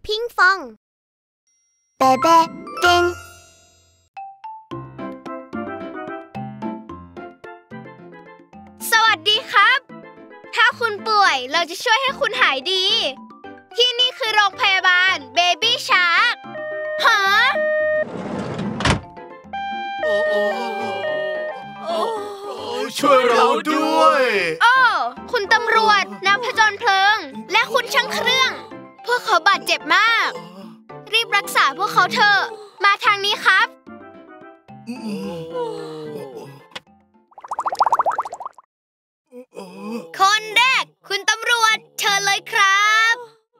พิงฟองเบเบ้ติงสวัสดีครับถ้าคุณป่วยเราจะช่วยให้คุณหายดีที่นี่คือโรงพยาบาลเบบี้ชาร์กฮะช่วยเราด้วยโอ้คุณตำรวจนักผจญเพลิงและคุณช่างเครื่องพวกเขาบาดเจ็บมากรีบรักษาพวกเขาเถอะมาทางนี้ครับคนแรกคุณตำรวจเชิญเลยครับ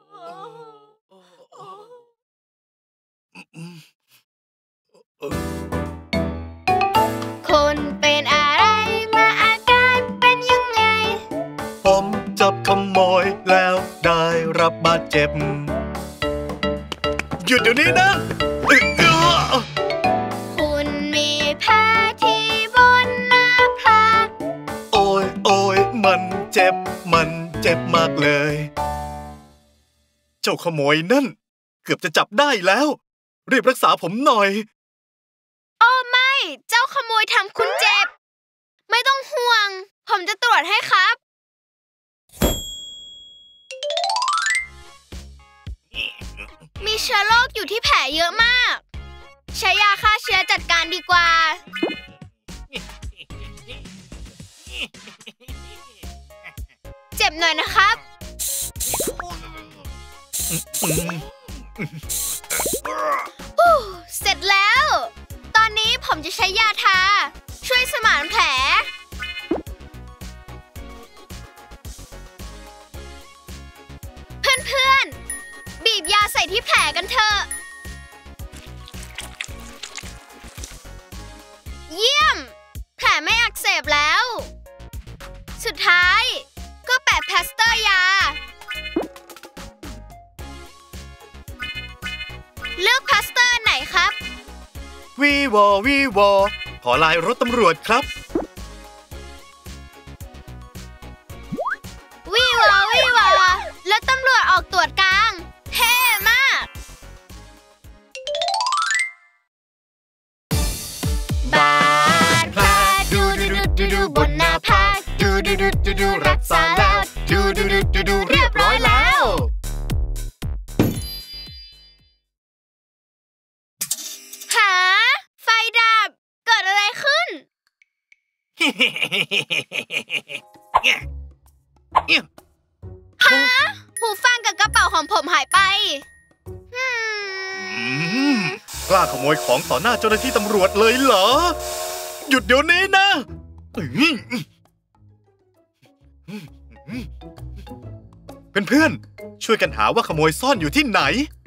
คุณเป็นอะไรมาอาการเป็นยังไงผมจับขโมยแล้วได้รับบาดเจ็บหยุดเดี๋ยวนี้นะคุณมีแผลที่บนหน้าผากโอ้ยโอ้ยมันเจ็บมากเลยเจ้าขโมยนั่นเกือบจะจับได้แล้วรีบรักษาผมหน่อยโอ้ไม่เจ้าขโมยทำคุณเจ็บไม่ต้องห่วงผมจะตรวจให้ครับมีเชื้อโรคอยู่ที่แผลเยอะมากใช้ยาฆ่าเชื้อจัดการดีกว่าเจ็บหน่อยนะครับเสร็จแล้วตอนนี้ผมจะใช้ยาทาช่วยสมานแผลเพื่อนๆบีบยาใส่ที่แผลกันเถอะเยี่ยมแผลไม่อักเสบแล้วสุดท้ายก็แปะพลาสเตอร์ยาเลือกพลาสเตอร์ไหนครับวีวอขอลายรถตำรวจครับวีวอแล้วตำรวจออกตรวจกลางเท่มากบาดแผลดูบนหน้าผากดูรักษาแล้วดูเรียบร้อยแล้วหาไฟดับเกิดอะไรขึ้นฮะหูฟังกับกระเป๋าของผมหายไปกล้าขโมยของต่อหน้าเจ้าหน้าที่ตำรวจเลยเหรอหยุดเดี๋ยวนี้นะเพื่อนๆช่วยกันหาว่าขโมยซ่อนอยู่ที่ไหน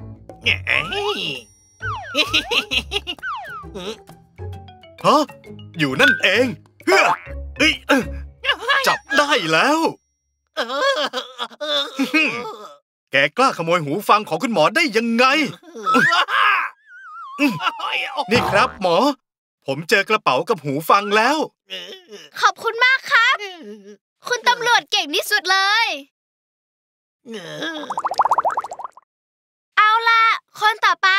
ฮะอยู่นั่นเองจับได้แล้วแกกล้าขโมยหูฟังของคุณหมอได้ยังไงนี่ครับหมอผมเจอกระเป๋ากับหูฟังแล้วขอบคุณมากครับคุณตำรวจเก่งที่สุดเลยเอาล่ะคนต่อไป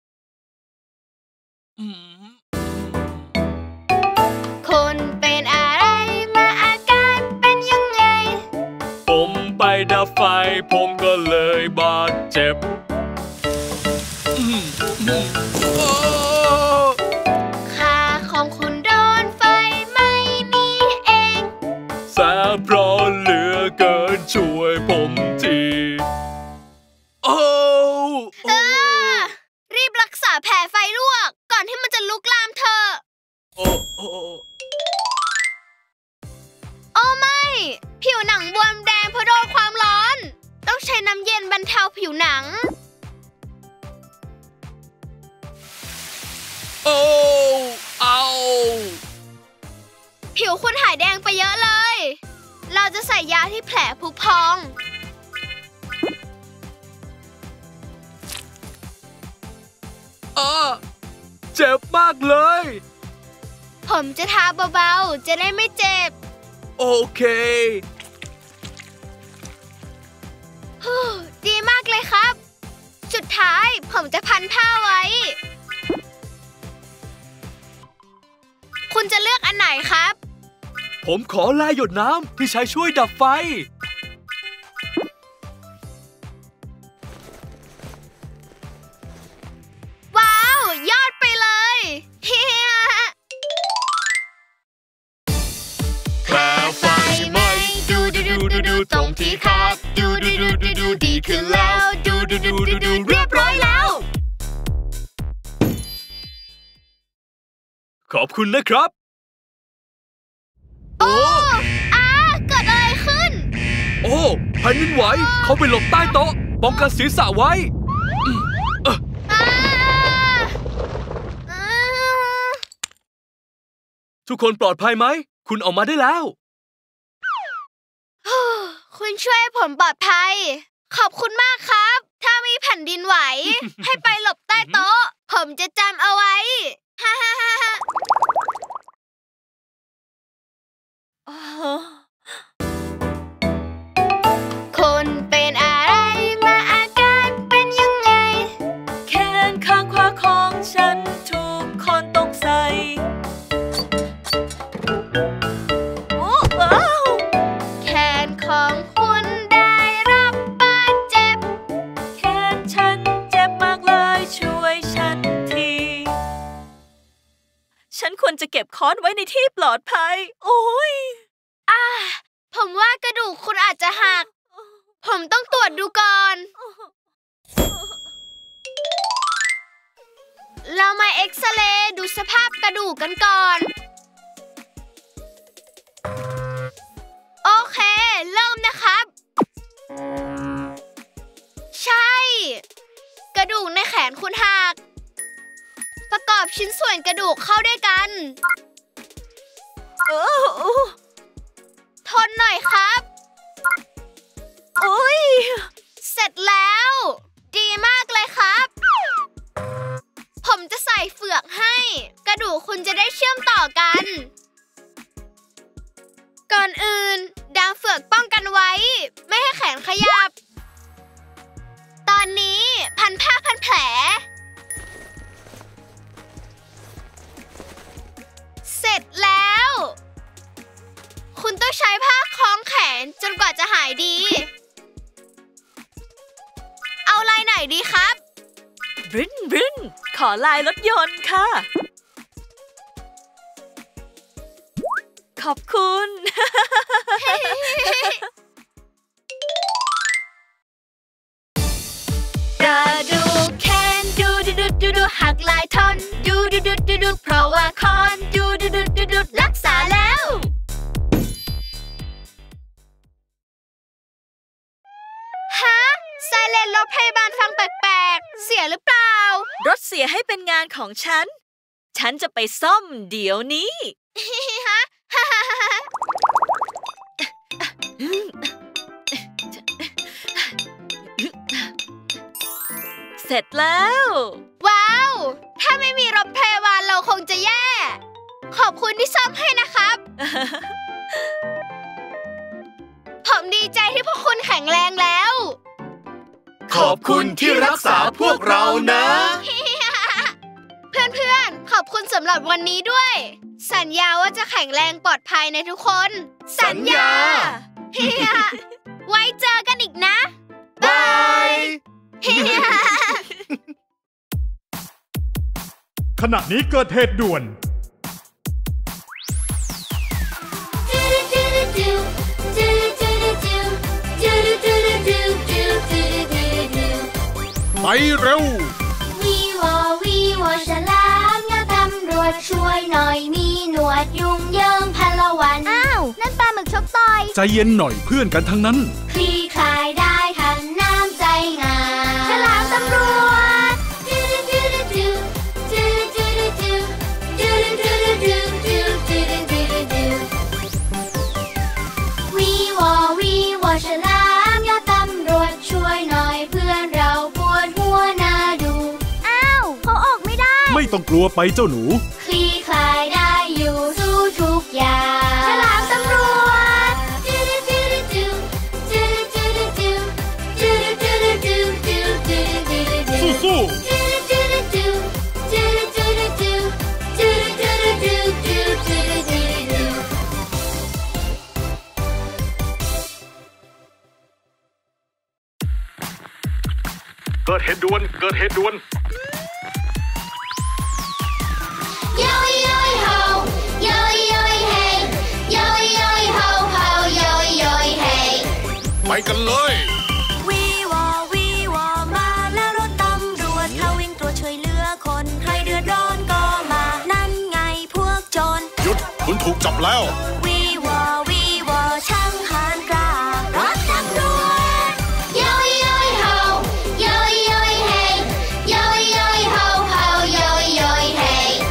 คุณเป็นอะไรมาอาการเป็นยังไงผมไปดับไฟผมก็เลยบาดเจ็บขาของคุณโดนไฟไหม้นี่เองแสบร้อนเหลือเกินช่วยผมทีรีบรักษาแผลไฟลวกก่อนที่มันจะลุกลามเธอโอ้ไม่ผิวหนังบวมแดงเพราะโดนความร้อนต้องใช้น้ำเย็นบรรเทาผิวหนังเอาผิวคุณหายแดงไปเยอะเลยเราจะใส่ยาที่แผลผุพองเจ็บมากเลยผมจะทาเบาๆจะได้ไม่เจ็บโอเคดีมากเลยครับจุดจะพันผ้าไว้คุณจะเลือกอันไหนครับผมขอลายหยดน้ำที่ใช้ช่วยดับไฟว้าวยอดไปเลยเฮียแปลไฟไหมดูดูดูดูดูตรงที่คาดดูดูดูดูดูดีขึ้นแล้วดูดูดูดูดูเรียบร้อยแล้วขอบคุณนะครับโอ้เกิดอะไรขึ้นโอ้แผ่นดินไหวเขาไปหลบใต้โต๊ะป้องกันศีรษะไว้ทุกคนปลอดภัยไหมคุณออกมาได้แล้วคุณช่วยผมปลอดภัยขอบคุณมากครับถ้ามีแผ่นดินไหว ให้ไปหลบใต้โต๊ะผมจะจำเอาไว้ฮ่าฮ่าฮ่าฮ่าคุณเป็นอะไรมาอาการเป็นยังไงแขนข้างขวาของฉันถูกคนตกใส่แขนของคุณได้รับบาดเจ็บแขนฉันเจ็บมากเลยช่วยฉันทีฉันควรจะเก็บค้อนไว้ในที่ปลอดภัยโอ้ยผมว่ากระดูกคุณอาจจะหักผมต้องตรวจดูก่อนเรามาเอ็กซเรย์ดูสภาพกระดูกกันก่อนโอเคเริ่มนะครับใช่กระดูกในแขนคุณหักประกอบชิ้นส่วนกระดูกเข้าด้วยกันทนหน่อยครับอุ๊ยเสร็จแล้วดีมากเลยครับผมจะใส่เฟือกให้กระดูกคุณจะได้เชื่อมต่อกันก่อนอื่นดามเฟือกป้องกันไว้ไม่ให้แขนขยับตอนนี้พันผ้าพันแผลเสร็จแล้วคุณต้องใช้ผ้าคล้องแขนจนกว่าจะหายดีเอาลายไหนดีครับบรินขอลายรถยนต์ค่ะขอบคุณกระดูกแขนดูหักหลายท่อนดูเพราะว่าคอนดูรักษาแล้วฮะไซเรนรถพยาบาลฟังแปลกๆเสียหรือเปล่ารถเสียให้เป็นงานของฉันจะไปซ่อมเดี๋ยวนี้ฮะเสร็จแล้วว้าวถ้าไม่มีรถพยาบาลเราคงจะแย่ขอบคุณที่ซ่อมให้นะครับ ผมดีใจที่พวกคุณแข็งแรงแล้วขอบคุณที่รักษาพวกเรานะเพื่อนๆขอบคุณสำหรับวันนี้ด้วยสัญญาว่าจะแข็งแรงปลอดภัยในทุกคนสัญญาไว้เจอกันอีกนะบายขณะนี้เกิดเหตุด่วนไปเร็ววีวอฉลามเงาตำรวจช่วยหน่อยมีหนวดยุ่งเยิงพลวันอ้าวนั่นปลาหมึกชกต่อยใจเย็นหน่อยเพื่อนกันทั้งนั้นคลี่คลายได้ทันน้ำใจงามฉลามตำรวจวีวอฉลามเงาตำรวจช่วยหน่อยเพื่อนเราปวดหัวน่าดูอ้าวเขาออกไม่ได้ไม่ต้องกลัวไปเจ้าหนูคลี่คลายได้อยู่สู้ทุกอย่างฉลามตำรวจสู้เกิดเหตุด่วนเกิดเหตุด่วนโยยโยยโฮโยยโยยเฮโยยโยยโฮโฮโยยโยยเฮไปกันเลยวีวอมาแล้วรถตำรวจเขาวิ่งตรวจช่วยเหลือคนใครเดือดร้อนก็มานั่นไงพวกโจรหยุดคุณถูกจับแล้ววีวอช่างหานกล้ารถตำรวจโยยโยยโฮโยยโยยเฮโยยโยยโฮโฮโยยโยยเฮ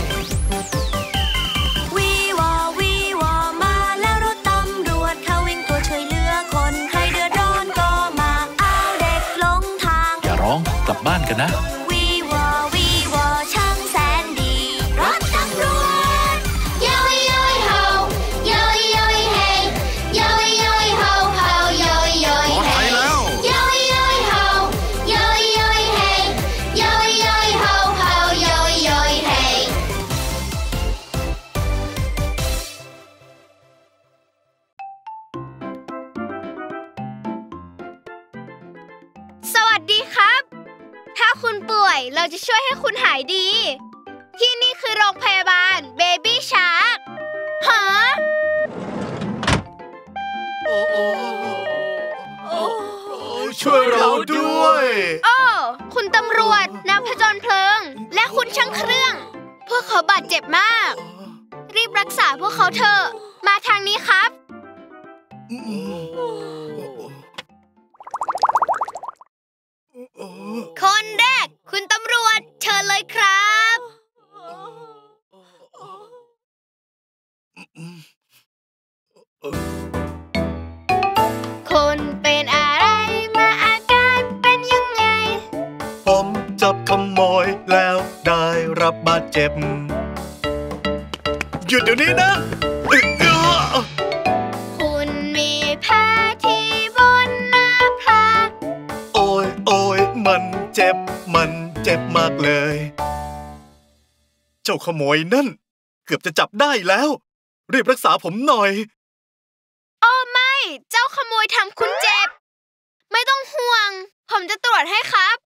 วีวอมาแล้วรถตำรวจเขาวิ่งตรวจช่วยเหลือคนใครเดือดร้อนก็มาเอาเด็กหลงทางอย่าร้องกลับบ้านกันนะวีวอช่างแสนดีรถตำรวจโยยโยยโฮโยยโยยเฮโยยโยยโฮโฮโยยโยยเฮโยยโยยโฮโยยโยยเฮโยยโยยโฮโฮโยยโยยเฮสวัสดีครับ ถ้าคุณป่วยเราจะช่วยให้คุณหายดี ที่นี่คือโรงพยาบาล Baby Shark ฮะช่วยเราด้วยโอ้คุณตำรวจนักผจญเพลิง และคุณช่างเครื่อง พวกเขาบาดเจ็บมาก รีบรักษาพวกเขาเถอะ มาทางนี้ครับ คนแรกคุณตำรวจเชิญเลยครับคุณเป็นอะไรมาอาการเป็นยังไงผมจับขโมยแล้วได้รับบาดเจ็บหยุดเดี๋ยวนี้นะคุณมีแผลที่บนหน้าผากโอ้ยมันเจ็บมากเลยเจ้าขโมยนั่นเกือบจะจับได้แล้วรีบรักษาผมหน่อยโอ้ไม่เจ้าขโมยทำคุณเจ็บไม่ต้องห่วงผมจะตรวจให้ครับ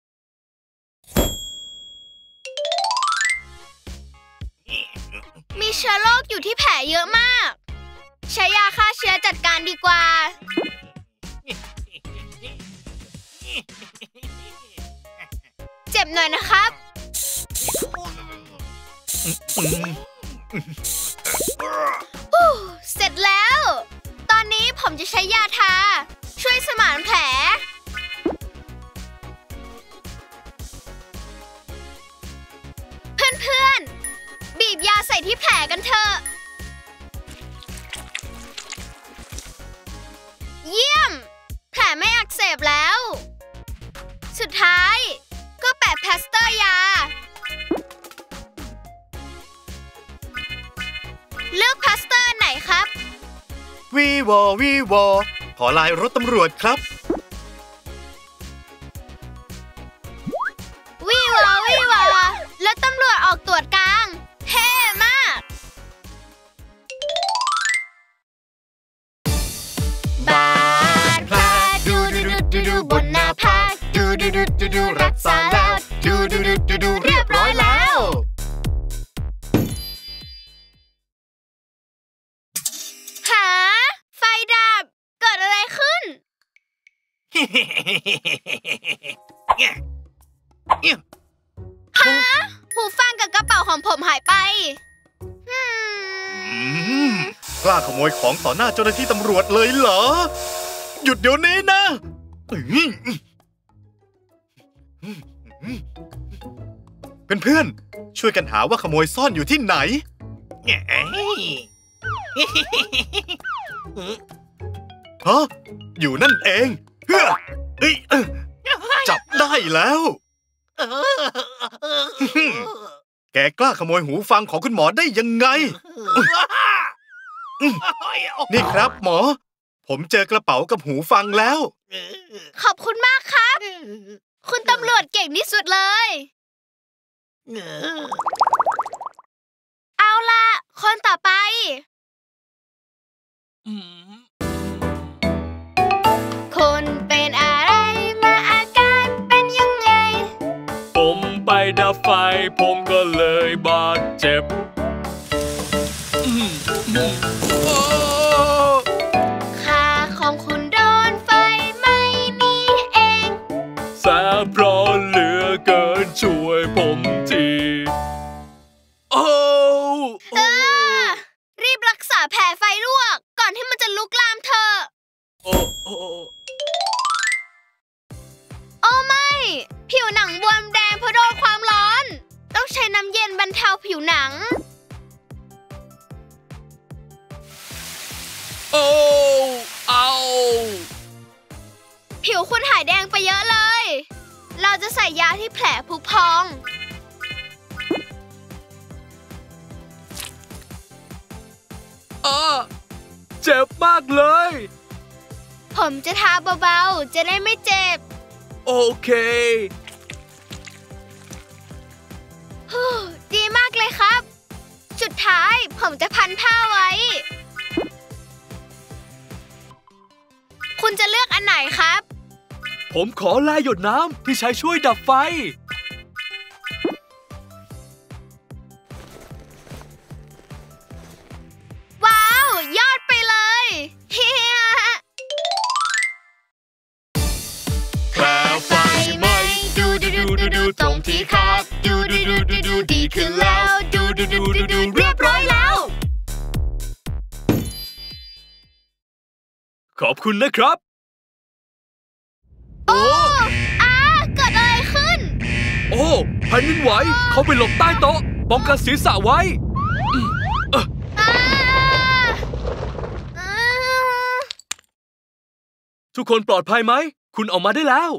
มีเชื้อโรคอยู่ที่แผลเยอะมากใช้ยาฆ่าเชื้อจัดการดีกว่าเจ็บหน่อยนะครับเสร็จแล้วตอนนี้ผมจะใช้ยาทาช่วยสมานแผลเพื่อนๆบีบยาใส่ที่แผลกันเถอะเยี่ยมแผลไม่อักเสบแล้วสุดท้ายก็แปะพลาสเตอร์ยาเลือกพลาสเตอร์ไหนครับวีวอขอลายรถตำรวจครับวีวอรถตำรวจออกตรวจกลางเท่มากบาดแผลดูบนหน้าผากดูรักษาแล้วดูเรียบร้อยแล้วหาไฟดับเกิดอะไรขึ้นหาหูฟังกับกระเป๋าของผมหายไปกล้าขโมยของต่อหน้าเจ้าหน้าที่ตำรวจเลยเหรอหยุดเดี๋ยวนี้นะเพื่อนๆช่วยกันหาว่าขโมยซ่อนอยู่ที่ไหนฮะอยู่นั่นเองจับได้แล้วแกกล้าขโมยหูฟังของคุณหมอได้ยังไงนี่ครับหมอผมเจอกระเป๋ากับหูฟังแล้วขอบคุณมากครับคุณตำรวจเก่งที่สุดเลยเอาล่ะคนต่อไปคุณเป็นอะไรมาอาการเป็นยังไงดับไฟผมก็เลยบาดเจ็บขาของคุณโดนไฟไหม้นี่เองแสบร้อนเหลือเกินช่วยผมทีรีบรักษาแผลไฟลวกก่อนที่มันจะลุกลามเธอโอ้ไม่ผิวหนังบวมแดงเพราะโดนความร้อนต้องใช้น้ำเย็นบรรเทาผิวหนังผิวคุณหายแดงไปเยอะเลยเราจะใส่ยาที่แผลผุพองเจ็บมากเลยผมจะทาเบาๆจะได้ไม่เจ็บโอเคดีมากเลยครับสุดท้ายผมจะพันผ้าไว้คุณจะเลือกอันไหนครับผมขอลายหยดน้ำที่ใช้ช่วยดับไฟว้าวยอดไปเลยเฮียแผลไฟไหม้ดูตรงที่ขาดดูดีขึ้นแล้วดูเรียบร้อยแล้วขอบคุณนะครับเกิดอะไรขึ้นแผ่นดินไหวเขาไปหลบใต้โต๊ะป้องกันศีรษะไว้ทุกคนปลอดภัยไหมคุณออกมาได้แล้ว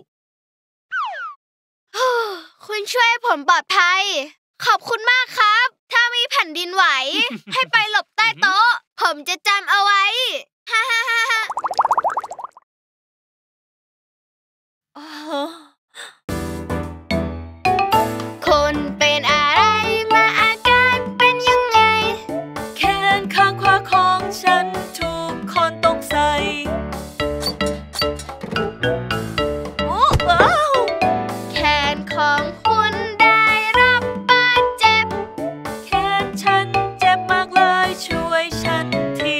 คุณช่วยผมปลอดภัยขอบคุณมากครับถ้ามีแผ่นดินไหว ให้ไปหลบใต้โต๊ะผมจะจำเอาไว้คุณเป็นอะไรมาอาการเป็นยังไงแขนข้างขวาของฉันถูกค้อนตกใส่แขนของคุณได้รับบาดเจ็บแขนฉันเจ็บมากเลยช่วยฉันที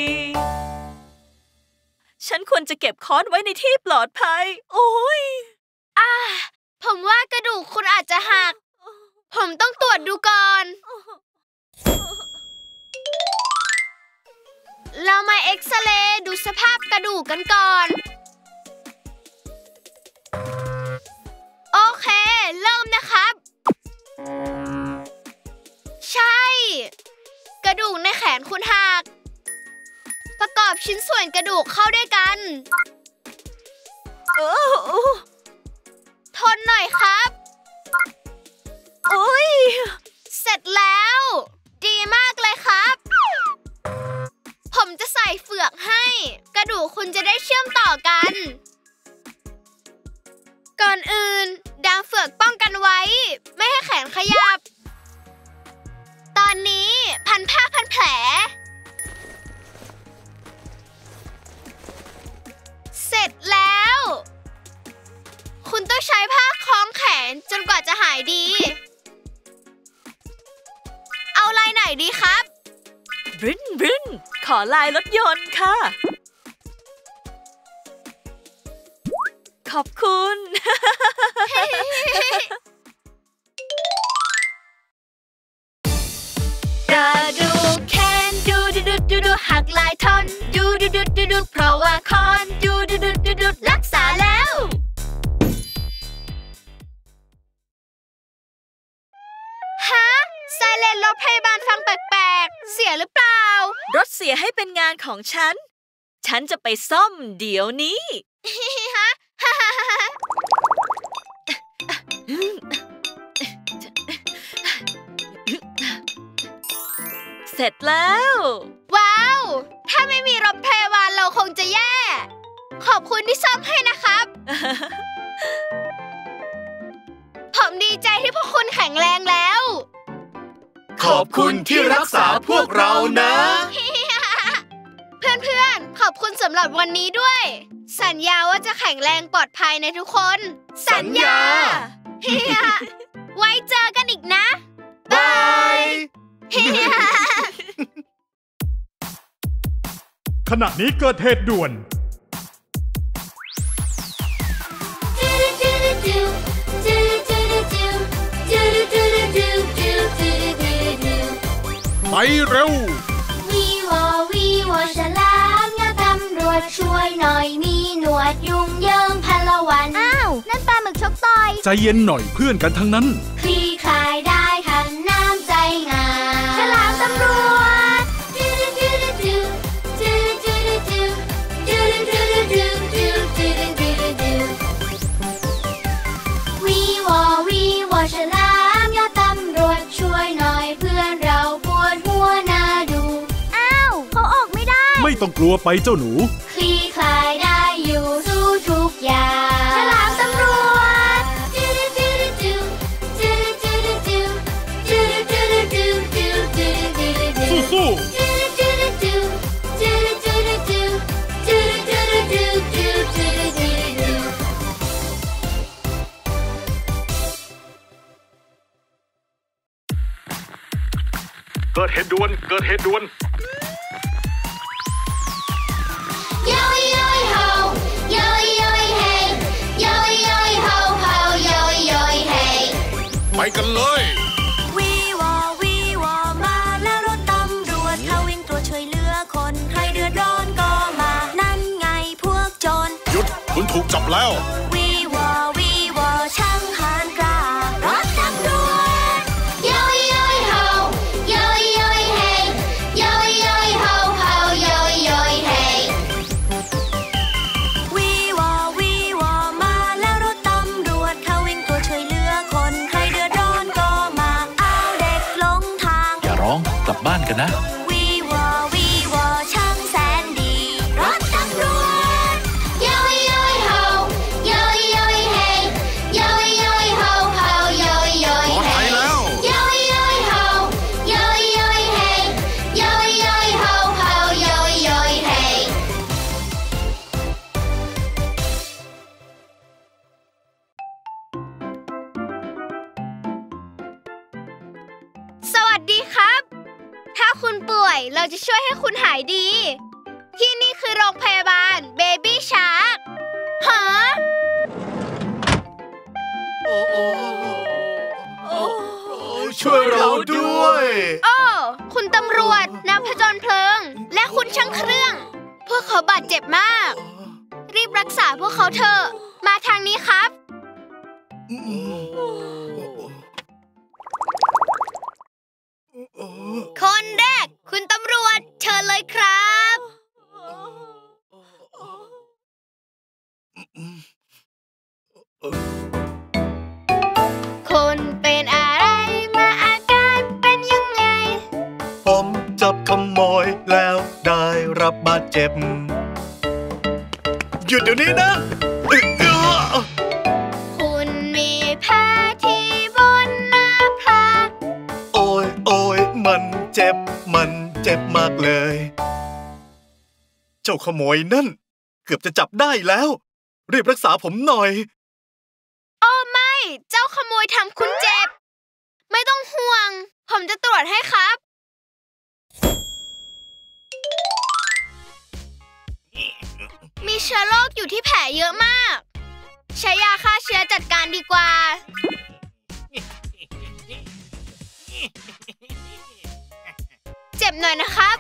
ฉันควรจะเก็บค้อนไว้ในที่ปลอดภัยโอ้ยผมว่ากระดูกคุณอาจจะหักผมต้องตรวจดูก่อนเรามาเอ็กซเรย์ดูสภาพกระดูกกันก่อนโอเคเริ่มนะครับใช่กระดูกในแขนคุณหักประกอบชิ้นส่วนกระดูกเข้าด้วยกันทนหน่อยครับเสร็จแล้วดีมากเลยครับผมจะใส่เฟือกให้กระดูกคุณจะได้เชื่อมต่อกันก่อนอื่นดามเฟือกป้องกันไว้ไม่ให้แขนขยับตอนนี้พันผ้าพันแผลเสร็จแล้วคุณต้องใช้ผ้าคล้องแขนจนกว่าจะหายดีเอาลายไหนดีครับบรินขอลายรถยนต์ค่ะขอบคุณกระดูกแขนดูหักลายท่อนดูเพราะว่าคอนดูรักษาแล้วไซเรนรถพยาบาลฟังแปลกๆเสียหรือเปล่ารถเสียให้เป็นงานของฉันจะไปซ่อมเดี๋ยวนี้เสร็จแล้วว้าวถ้าไม่มีรถพยาบาลเราคงจะแย่ขอบคุณที่ซ่อมให้นะครับผมดีใจที่พวกคุณแข็งแรงแล้วขอบคุณที่รักษาพวกเรานะเพื่อนๆขอบคุณสำหรับวันนี้ด้วยสัญญาว่าจะแข็งแรงปลอดภัยในทุกคนสัญญาไว้เจอกันขณะนี้เกิดเหตุด่วนไปเร็ววีวอฉลามเงาตำรวจช่วยหน่อยมีหนวดยุ่งเยิงพันละวันอ้าวนั่นปลาหมึกชกต่อยใจเย็นหน่อยเพื่อนกันทั้งนั้นคลี่คลายได้ทันน้ำใจงามฉลามตำรวจวีวอฉลามเงาตำรวจช่วยหน่อยเพื่อนเราปวดหัวน่าดูอ้าวเขาออกไม่ได้ไม่ต้องกลัวไปเจ้าหนูคลี่คลายได้อยู่สู้ทุกอย่างฉลามตำรวจสู้เกิดเหตุด่วนเกิดเหตุด่วนโยยโยยโฮโยยโยยเฮโยยโยยโฮโฮโยยโยยเฮไปกันเลยวีวอมาแล้วรถตำรวจเขาวิ่งตรวจช่วยเหลือคนใครเดือดร้อนก็มานั่นไงพวกโจรหยุดคุณถูกจับแล้ววีวอช่างหานกล้ารถตำรวจโยยโยยโฮโยยโยยเฮโยยโยยโฮโฮโยยโยยเฮวีวอมาแล้วรถตำรวจเขาวิ่งตรวจช่วยเหลือคนใครเดือดร้อนก็มาเอาเด็กลงทางอย่าร้องกลับบ้านกันนะวีวอช่างแสนดีรถตำรวจโยยโยยโฮโยยโยยเฮโยยโยยโฮโฮโยยโยยเฮโยยโยยโฮโยยโยยเฮโยยโยยโฮโฮโยยโยยเฮสวัสดีครับ ถ้าคุณป่วยเราจะช่วยให้คุณหายดี ที่นี่คือโรงพยาบาล Baby Shark ฮะช่วยเราด้วยโอ้คุณตำรวจนักผจญเพลิงและคุณช่างเครื่องพวกเขาบาดเจ็บมากรีบรักษาพวกเขาเถอะมาทางนี้ครับคนแรกคุณตำรวจเชิญเลยครับคุณเป็นอะไรมาอาการเป็นยังไงผมจับขโมยแล้วได้รับบาดเจ็บหยุดเดี๋ยวนี้นะคุณมีแผลที่บนหน้าผากโอ้ยมันเจ็บมากเลยเจ้าขโมยนั่นเกือบจะจับได้แล้วรีบรักษาผมหน่อยโอ้ไม่เจ้าขโมยทำคุณเจ็บไม่ต้องห่วงผมจะตรวจให้ครับมีเชื้อโรคอยู่ที่แผลเยอะมากใช้ยาฆ่าเชื้อจัดการดีกว่าเจ็บหน่อยนะครับ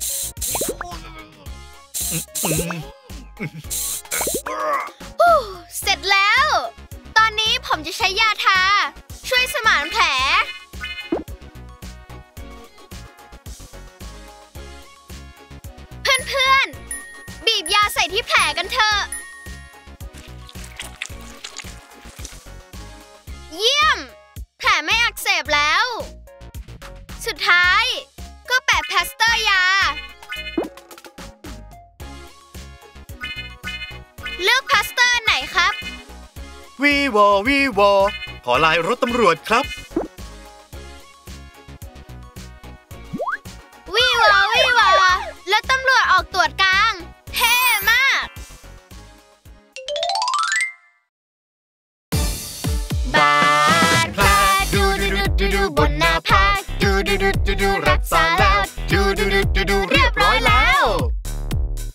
เสร็จแล้วตอนนี้ผมจะใช้ยาทาช่วยสมานแผลเพื่อนๆบีบยาใส่ที่แผลกันเถอะเยี่ยมแผลไม่อักเสบแล้วสุดท้ายก็แปะพลาสเตอร์ยาเลือกพลาสเตอร์ไหนครับวีวอขอลายรถตำรวจครับวีวอแล้วตำรวจออกตรวจกลางเท่มากบาดแผลดูบนหน้าผากดูรักษาแล้วดูเรียบร้อยแล้ว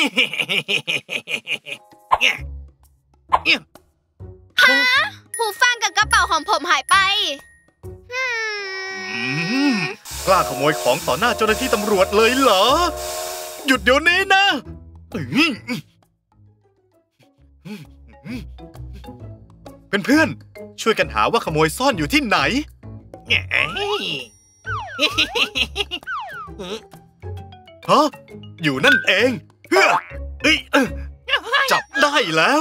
หูฟังกับกระเป๋าของผมหายไปกล้าขโมยของต่อหน้าเจ้าหน้าที่ตำรวจเลยเหรอหยุดเดี๋ยวนี้นะเพื่อนๆช่วยกันหาว่าขโมยซ่อนอยู่ที่ไหนฮะอยู่นั่นเองจับได้แล้ว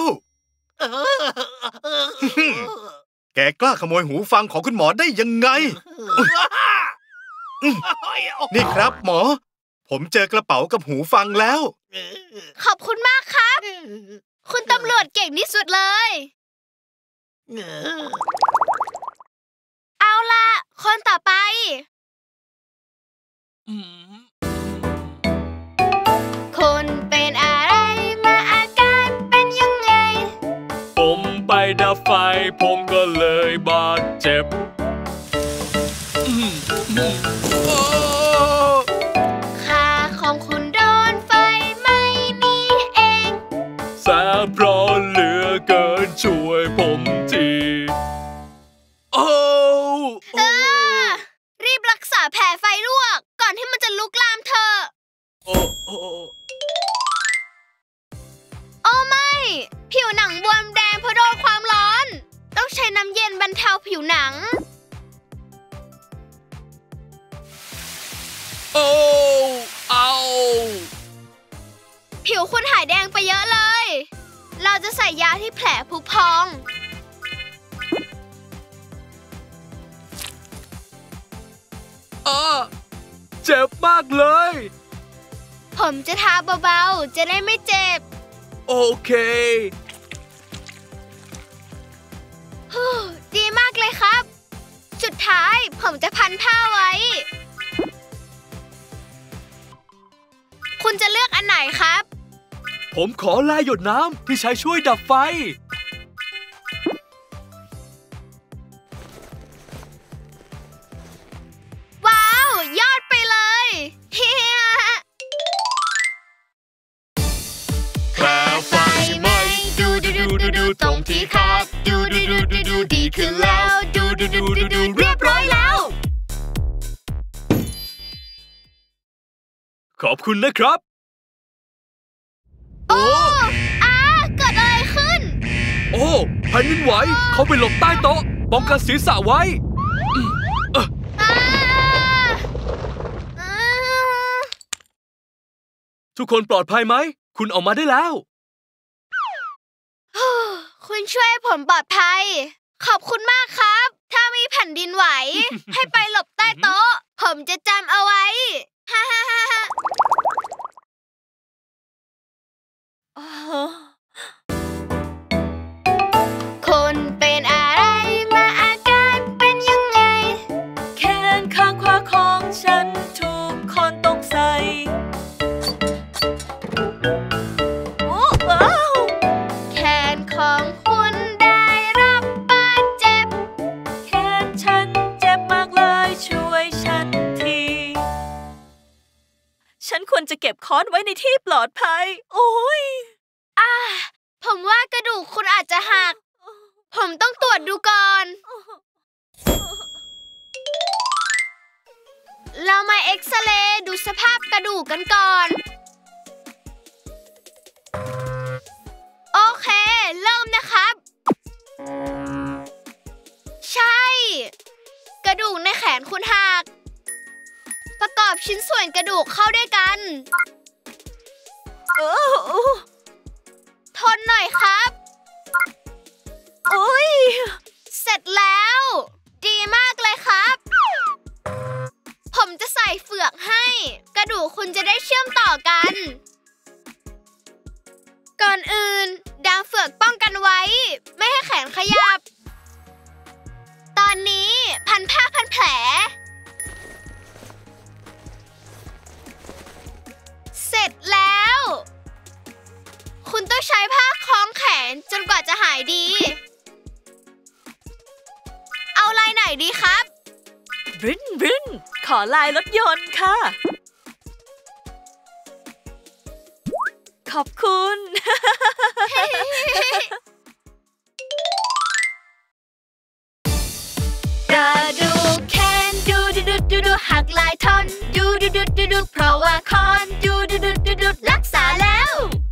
แกกล้าขโมยหูฟังของคุณหมอได้ยังไงนี่ครับหมอผมเจอกระเป๋ากับหูฟังแล้วขอบคุณมากครับคุณตำรวจเก่งที่สุดเลยเอาล่ะคนต่อไปคุณเป็นอะไรมาอาการเป็นยังไงผมไปดับไฟผมก็เลยบาดเจ็บขาของคุณโดนไฟไหม้นี่เองแสบร้อนเหลือเกินช่วยผมทีรีบรักษาแผลไฟลวกก่อนที่มันจะลุกลามเธอโอ้ไม่ผิวหนังบวมแดงเพราะโดนความร้อนต้องใช้น้ำเย็นบรรเทาผิวหนังเอาผิวคุณหายแดงไปเยอะเลยเราจะใส่ยาที่แผลผุพองเจ็บมากเลยผมจะทาเบาๆจะได้ไม่เจ็บโอเคดีมากเลยครับสุดท้ายผมจะพันผ้าไว้คุณจะเลือกอันไหนครับผมขอลายหยดน้ำที่ใช้ช่วยดับไฟว้าวยอดไปเลยเฮียแค่ไฟไหม้ดูตรงที่คาดดูดีขึ้นแล้วดูเรียบร้อยแล้วขอบคุณนะครับเกิดอะไรขึ้นแผ่นดินไหวเขาไปหลบใต้โต๊ะป้องกันศีรษะไว้ทุกคนปลอดภัยไหมคุณออกมาได้แล้วคุณช่วยผมปลอดภัยขอบคุณมากครับถ้ามีแผ่นดินไหว ให้ไปหลบใต้โต๊ะผมจะจำเอาไว้ฮ่าคุณเป็นอะไรมาอาการเป็นยังไงแขนข้างขวาของฉันถูกคนตกใส่แขนของคุณได้รับบาดเจ็บแขนฉันเจ็บมากเลยช่วยฉันทีฉันควรจะเก็บค้อนไว้ในที่ปลอดภัยโอ้ยผมว่ากระดูกคุณอาจจะหักผมต้องตรวจดูก่อนเรามาเอ็กซเรย์ดูสภาพกระดูกกันก่อนโอเคเริ่มนะครับใช่กระดูกในแขนคุณหักประกอบชิ้นส่วนกระดูกเข้าด้วยกันทนหน่อยครับเสร็จแล้วดีมากเลยครับผมจะใส่เฟือกให้กระดูกคุณจะได้เชื่อมต่อกันก่อนอื่นดามเฟือกป้องกันไว้ไม่ให้แขนขยับตอนนี้พันผ้าพันแผลเสร็จแล้วคุณต้องใช้ผ้าคล้องแขนจนกว่าจะหายดีเอาลายไหนดีครับบรินขอลายรถยนต์ค่ะขอบคุณกระดูกแขนดูดูดูดูดูหักหลายท่อนดูดูดูดูดูเพราะว่าคอนดูดูดูดูดูรักษาแล้ว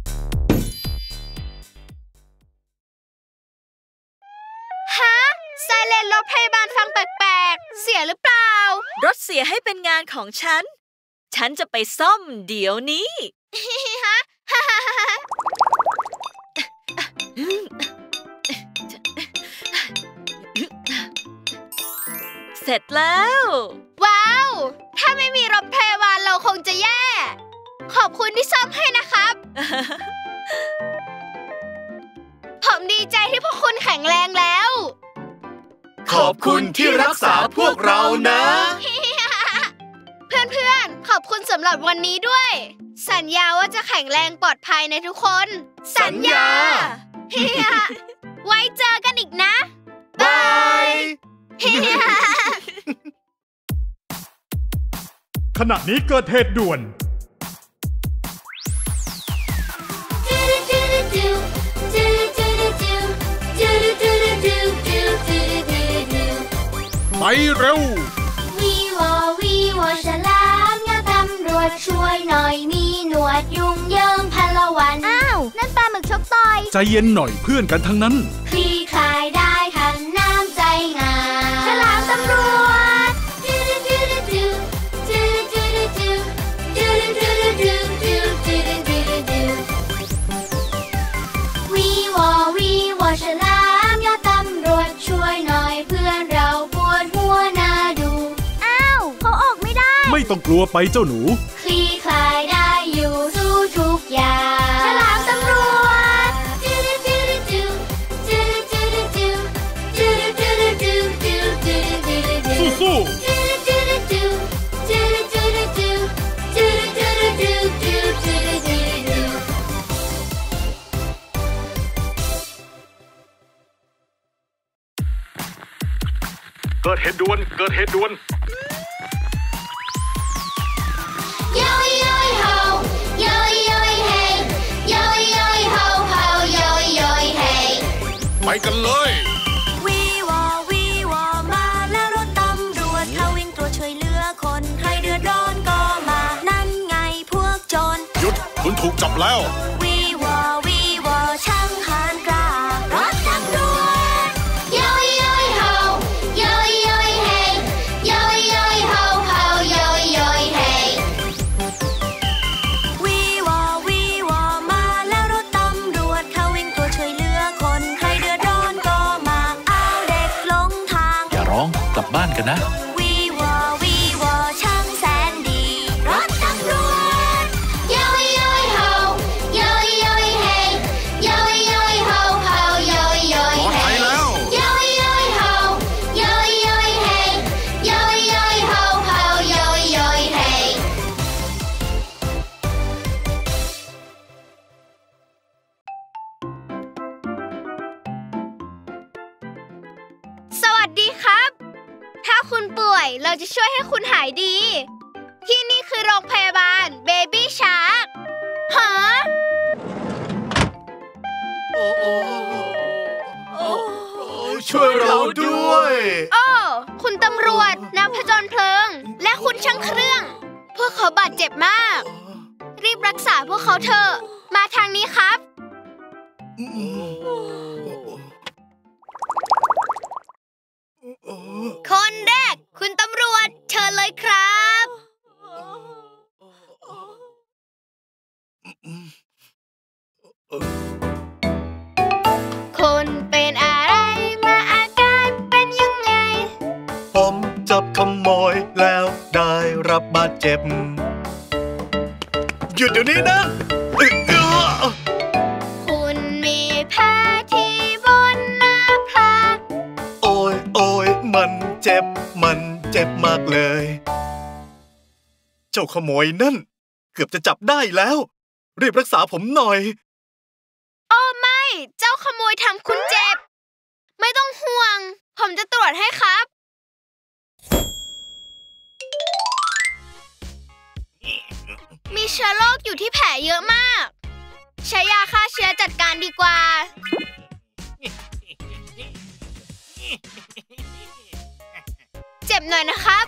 ฮะไซเรนรถพยาบาลฟังแปลกๆเสียหรือเปล่ารถเสียให้เป็นงานของฉัน ฉันจะไปซ่อมเดี๋ยวนี้ฮะเสร็จแล้วว้าวถ้าไม่มีรถพยาบาลเราคงจะแย่ขอบคุณที่ซ่อมให้นะครับ ผมดีใจที่พวกคุณแข็งแรงแล้วขอบคุณที่รักษาพวกเรานะเพื่อนๆขอบคุณสำหรับวันนี้ด้วย สัญญาว่าจะแข็งแรงปลอดภัยในทุกคนสัญญาไว้เจอกันอีกนะบายขณะนี้เกิดเหตุด่วน ไปเร็ววีวอฉลามเงาตำรวจช่วยหน่อยมีหนวดยุงเยิงพลวัน อ้าว นั่นปลาหมึกชกต่อยใจเย็นหน่อยเพื่อนกันทั้งนั้นคลี่คลายได้ทันน้ำใจงามฉลามตำรวจวีวอฉลามเงาตำรวจช่วยหน่อยเพื่อนเราปวดหัวน่าดู อ้าวเขาออกไม่ได้ไม่ต้องกลัวไปเจ้าหนูคลี่คลายได้อยู่สู้ทุกอย่างฉลามตำรวจสู้เกิดเหตุด่วน เกิดเหตุด่วนโยยโยยโฮโยยโยยเฮโยยโยยโฮโฮโยยโยยเฮไปกันเลยวีวอมาแล้วรถตำรวจเขาวิ่งตรวจช่วยเหลือคนใครเดือดร้อนก็มา นั่นไงพวกโจรหยุด คุณถูกจับแล้ววีวอช่างหานกล้ารถตำรวจโยยโยยโฮโยยโยยเฮโยยโยยโฮโฮโยยโยยเฮวีวอมาแล้วรถตำรวจเขาวิ่งตรวจช่วยเหลือคนใครเดือดร้อนก็มาเอาเด็กหลงทางอย่าร้องกลับบ้านกันนะวีวอช่างแสนดีรถตำรวจโยยโยยโฮโยยโยยเฮโยยโยยโฮโฮโยยโยยเฮ โยยโยยโฮโยยโยยเฮโยยโยยโฮโฮโยยโยยเฮสวัสดีครับ ถ้าคุณป่วยเราจะช่วยให้คุณหายดี ที่นี่คือโรงพยาบาล Baby Shark ฮะช่วยเราด้วยโอ้ คุณตำรวจนักผจญเพลิง และคุณช่างเครื่อง พวกเขาบาดเจ็บมาก รีบรักษาพวกเขาเถอะ มาทางนี้ครับ คนแรก คุณตำรวจเชิญเลยครับ คุณเป็นอะไรมาอาการเป็นยังไงผมจับขโมยแล้วได้รับบาดเจ็บ หยุดเดี๋ยวนี้นะคุณมีแผลที่บนหน้าผากโอ้ยมันเจ็บมากเลย เจ้าขโมยนั่น เกือบจะจับได้แล้ว รีบรักษาผมหน่อยโอ้ไม่ เจ้าขโมยทำคุณเจ็บ ไม่ต้องห่วง ผมจะตรวจให้ครับ มีเชื้อโรคอยู่ที่แผลเยอะมากช้ยาฆ่าเชื้อจัดการดีกว่าเจ็บหน่อยนะครับ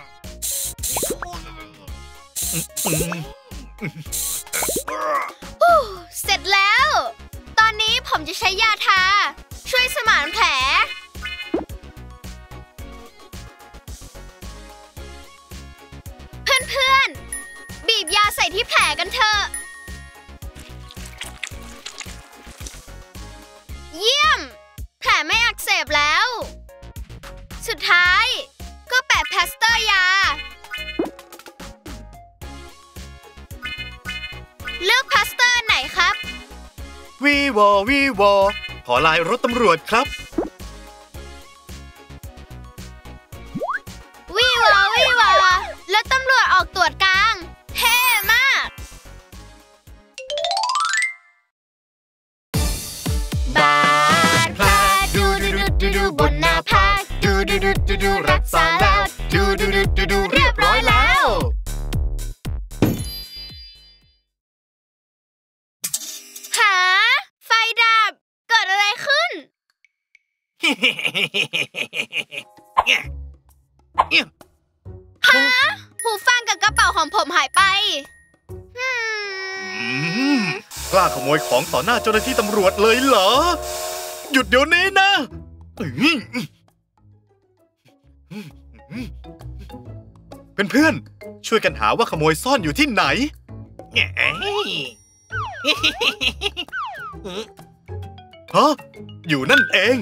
เสร็จแล้วตอนนี้ผมจะใช้ยาทาช่วยสมานแผลเพื่อนๆบีบยาใส่ที่แผลกันเถอะเยี่ยมแผลไม่อักเสบแล้วสุดท้ายก็แปะพลาสเตอร์ยาเลือกพลาสเตอร์ไหนครับวีวอขอลายรถตำรวจครับวีวอแล้วตำรวจออกตรวจกลางเท่มากบาดแผลดูบนหน้าผากดูรักษาแล้วดูเรียบร้อยแล้วหาไฟดับเกิดอะไรขึ้นหาหูฟังกับกระเป๋าของผมหายไปกล้าขโมยของต่อหน้าเจ้าหน้าที่ตำรวจเลยเหรอหยุดเดี๋ยวนี้นะเพื่อนๆช่วยกันหาว่าขโมยซ่อนอยู่ที่ไหนฮะอยู่นั่นเอง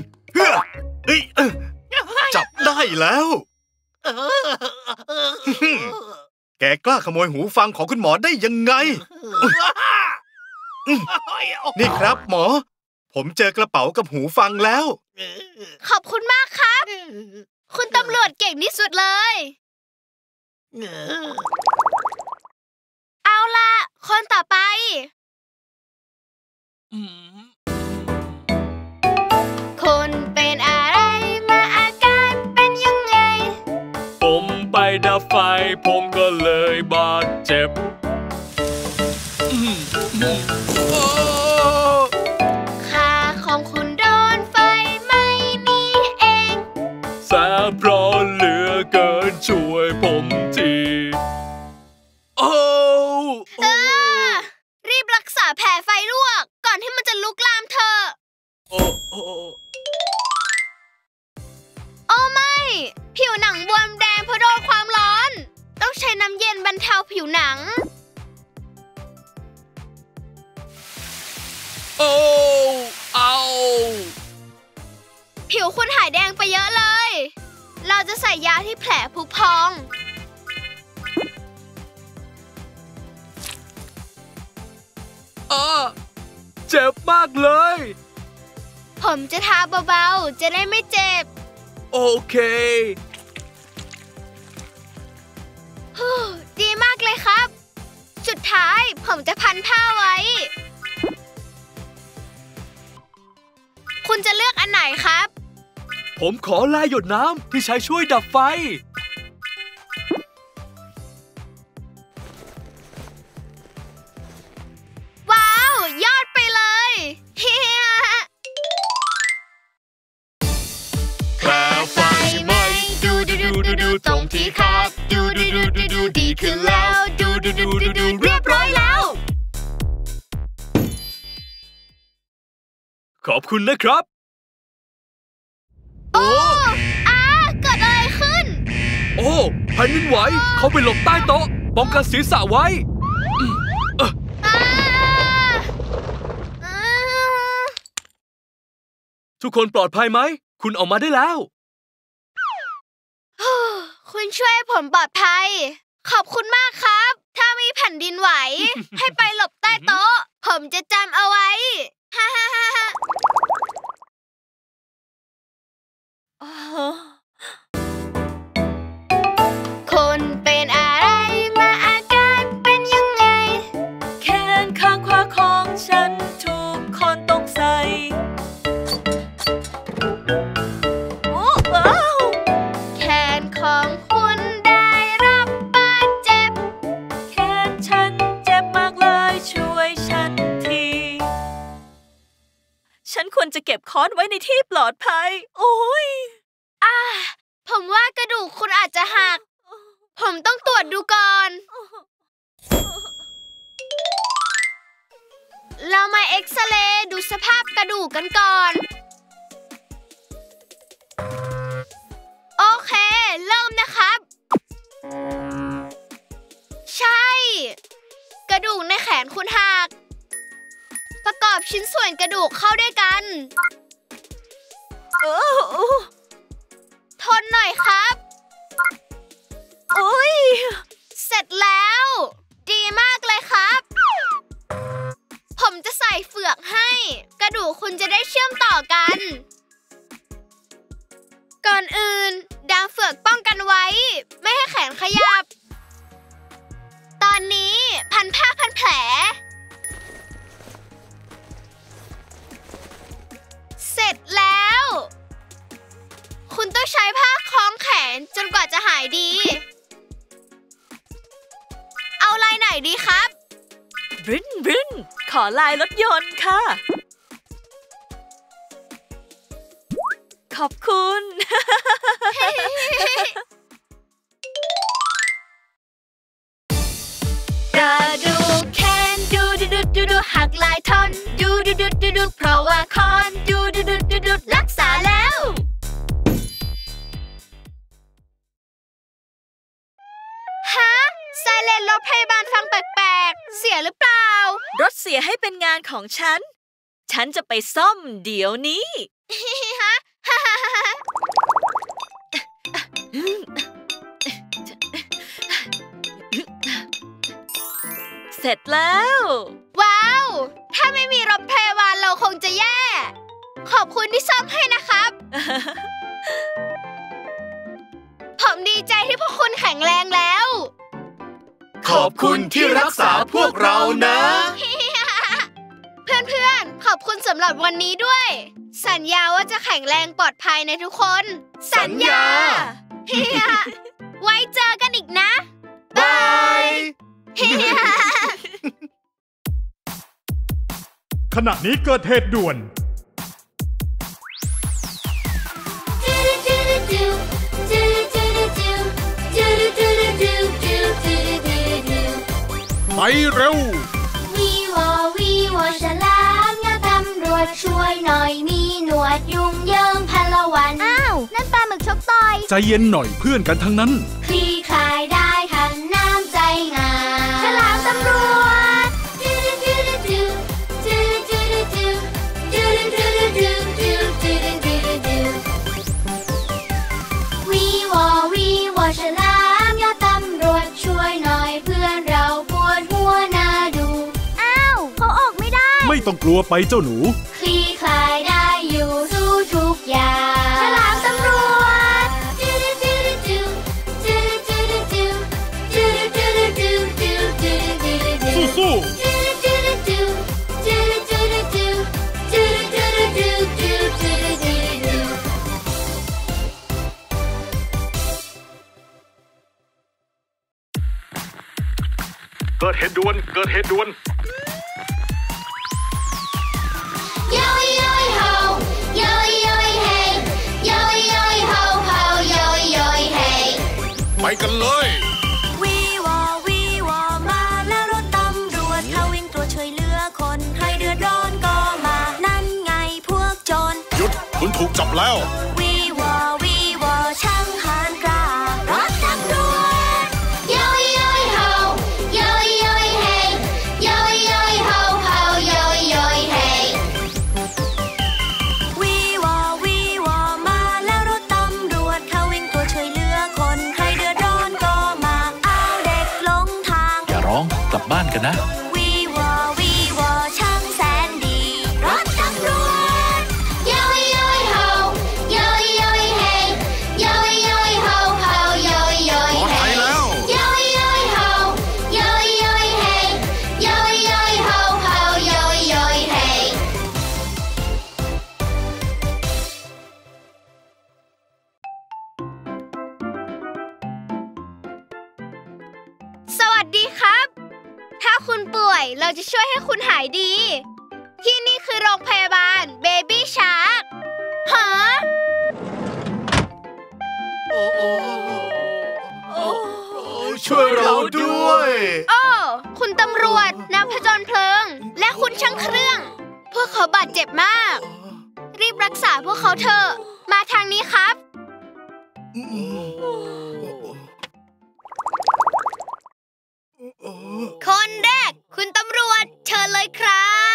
จับได้แล้วแกกล้าขโมยหูฟังของคุณหมอได้ยังไงนี่ครับหมอผมเจอกระเป๋ากับหูฟังแล้วขอบคุณมากครับคุณตำรวจเก่งที่สุดเลยเอาล่ะคนต่อไปคุณเป็นอะไรมาอาการเป็นยังไงผมไปดับไฟผมก็เลยบาดเจ็บขาของคุณโดนไฟไหม้นี่เองแสบร้อนเหลือเกินช่วยผมทีรีบรักษาแผลไฟลวกก่อนที่มันจะลุกลามเธอโอ้ไม่ผิวหนังบวมแดงเพราะโดนความร้อนต้องใช้น้ำเย็นบรรเทาผิวหนังเอาผิวคุณหายแดงไปเยอะเลยเราจะใส่ยาที่แผลผุพองเจ็บมากเลยผมจะทาเบาๆจะได้ไม่เจ็บโอเคดีมากเลยครับสุดท้ายผมจะพันผ้าไว้คุณจะเลือกอันไหนครับผมขอลายหยดน้ำที่ใช้ช่วยดับไฟว้าวยอดไปเลยเฮียแผลไฟไหม้ดูตรงที่ขาดดูดีขึ้นแล้วดูเรียบร้อยแล้วขอบคุณนะครับโอ้เกิดอะไรขึ้นแผ่นดินไหวเขาไปหลบใต้โต๊ะป้องกันศีรษะไว้ทุกคนปลอดภัยไหมคุณออกมาได้แล้วคุณช่วยผมปลอดภัยขอบคุณมากครับถ้ามีแผ่นดินไหว ให้ไปหลบใต้โต๊ะผมจะจำเอาไว้ฮ่าคุณเป็นอะไรมาอาการเป็นยังไงแขนข้างขวาของฉันถูกคนตกใส่แขนของคุณได้รับบาดเจ็บแขนฉันเจ็บมากเลยช่วยฉันทีควรจะเก็บค้อนไว้ในที่ปลอดภัยโอ้ยผมว่ากระดูกคุณอาจจะหักผมต้องตรวจดูก่อนเรามาเอ็กซเรย์ดูสภาพกระดูกกันก่อนโอเคเริ่มนะครับใช่กระดูกในแขนคุณหักประกอบชิ้นส่วนกระดูกเข้าด้วยกันทนหน่อยครับโอ้ยเสร็จแล้วดีมากเลยครับผมจะใส่เฟือกให้กระดูกคุณจะได้เชื่อมต่อกันก่อนอื่นดามเฟือกป้องกันไว้ไม่ให้แขนขยับตอนนี้พันผ้าพันแผลเสร็จแล้วคุณต้องใช้ผ้าคล้องแขนจนกว่าจะหายดีเอาลายไหนดีครับบรินขอลายรถยนต์ค่ะขอบคุณกระดูกแขนดูหักหลายท่อนดูเพราะว่าคอนดูรักษาแล้วฮะไซเรนรถพยาบาลฟังแปลกๆเสียหรือเปล่ารถเสียให้เป็นงานของฉันจะไปซ่อมเดี๋ยวนี้ฮะเสร็จแล้วว้าวถ้าไม่มีรถพยาบาลเราคงจะแย่ขอบคุณที่ซ่อมให้นะครับ ผมดีใจที่พวกคุณแข็งแรงแล้วขอบคุณที่รักษาพวกเรานะเพื่อนๆขอบคุณสำหรับวันนี้ด้วยสัญญาว่าจะแข็งแรงปลอดภัยในทุกคนสัญญาไว้เจอกันอีกนะบายขณะนี้เกิดเหตุด่วนไปเร็ววีวอฉลามอย่าตำรวจช่วยหน่อยมีหนวดยุ่งเยิงพันละวันอ้าวนั่นปลาหมึกชกต่อยใจเย็นหน่อยเพื่อนกันทั้งนั้นคลี่คลายได้ทันน้ำใจงามฉลามตำรวจวีวอฉลามอย่าตำรวจช่วยหน่อยเพื่อนเราปวดหัวน่าดูอ้าวเขาออกไม่ได้ไม่ต้องกลัวไปเจ้าหนูคลี่คลายได้อยู่สู้ทุกอย่างฉลามตำรวจสู้เกิดเหตุด่วนโยยโยยโฮโยยโยยเฮโยยโยยโฮโฮโยยโยยเฮไปกันเลยวีวอมาแล้วรถตำรวจเขาวิ่งตรวจช่วยเหลือคนใครเดือดร้อนก็มานั่นไงพวกโจรหยุดคุณถูกจับแล้ววีวอช่างหานกล้ารถตำรวจโยยโยยโฮโยยโยยเฮโยยโยยโฮโฮโยยโยยเฮวีวอมาแล้วรถตำรวจเขาวิ่งตรวจช่วยเหลือคนใครเดือดร้อนก็มาเอาเด็กลงทางอย่าร้องกลับบ้านกันนะวีวอช่างแสนดีรถตำรวจโยยโยยโฮโยยโยยเฮโยยโยยโฮโฮโยยโยยเฮปลอดภัยแล้วโยยโยยโฮโยยโยยเฮโยยโยยโฮโฮโยยโยยเฮสวัสดีครับถ้าคุณป่วยเราจะช่วยให้คุณหายดีที่นี่คือคือโรงพยาบาล Baby Shark ฮะช่วยเราด้วยโอ้คุณตำรวจนักผจญเพลิง และคุณช่างเครื่อง พวกเขาบาดเจ็บมาก รีบรักษาพวกเขาเถอะ มาทางนี้ครับ คนแรกคุณตำรวจเชิญเลยครับ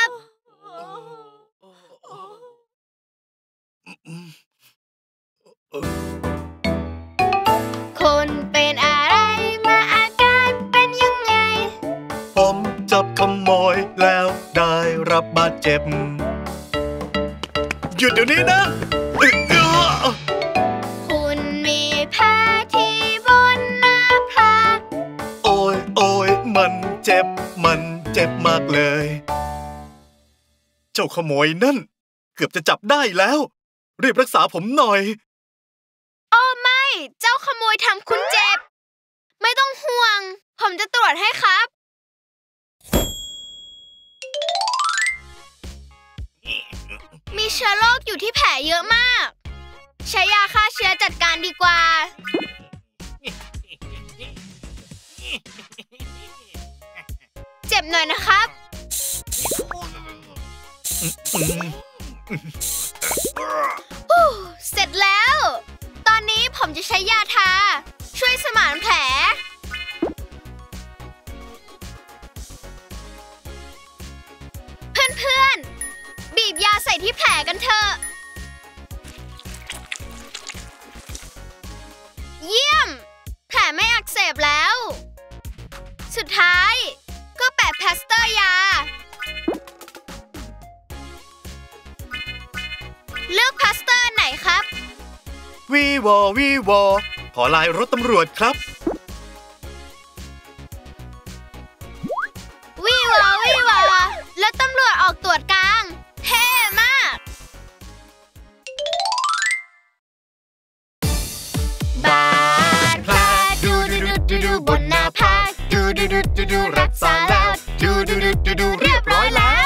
คุณเป็นอะไรมาอาการเป็นยังไงผมจับขโมยแล้วได้รับบาดเจ็บ หยุดเดี๋ยวนี้นะคุณมีแผลที่บนหน้าผากโอ้ยโอ้ยมันเจ็บมากเลย เจ้าขโมยนั่นเกือบจะจับได้แล้ว รีบรักษาผมหน่อยโอ้ไม่ เจ้าขโมยทำคุณเจ็บ ไม่ต้องห่วง ผมจะตรวจให้ครับ มีเชื้อโรคอยู่ที่แผลเยอะมาก ใช้ยาฆ่าเชื้อจัดการดีกว่า เจ็บหน่อยนะครับ เสร็จแล้ว ตอนนี้ผมจะใช้ยาทา ช่วยสมานแผล เพื่อนๆ บีบยาใส่ที่แผลกันเถอะ เยี่ยม แผลไม่อักเสบแล้ว สุดท้ายก็แปะพลาสเตอร์ยา เลือกพลาสเตอร์ไหนครับวีวอขอลายรถตำรวจครับวิวาแล้วตำรวจออกตรวจกลางเท่มาก บาดแผลดูบนหน้าผากดูรักษาแล้วดูเรียบร้อยแล้ว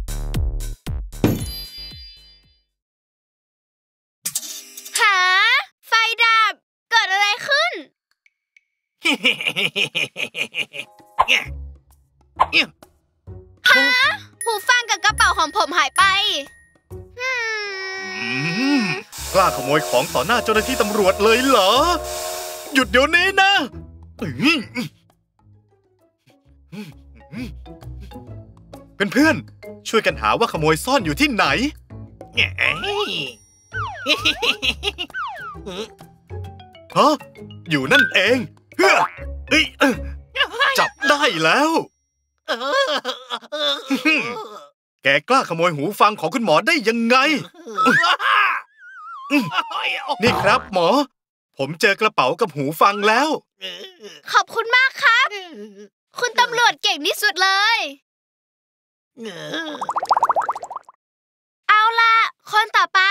หา ไฟดับ เกิดอะไรขึ้น ฮะ หูฟังกับกระเป๋าของผมหายไปกล้าขโมยของต่อหน้าเจ้าหน้าที่ตำรวจเลยเหรอ หยุดเดี๋ยวนี้นะ เพื่อนๆ ช่วยกันหาว่าขโมยซ่อนอยู่ที่ไหน ฮะ อยู่นั่นเองเฮ้ยจับได้แล้ว แกกล้าขโมยหูฟังของคุณหมอได้ยังไง นี่ครับหมอ ผมเจอกระเป๋ากับหูฟังแล้วขอบคุณมากครับ คุณตำรวจเก่งที่สุดเลย เอาล่ะ คนต่อไป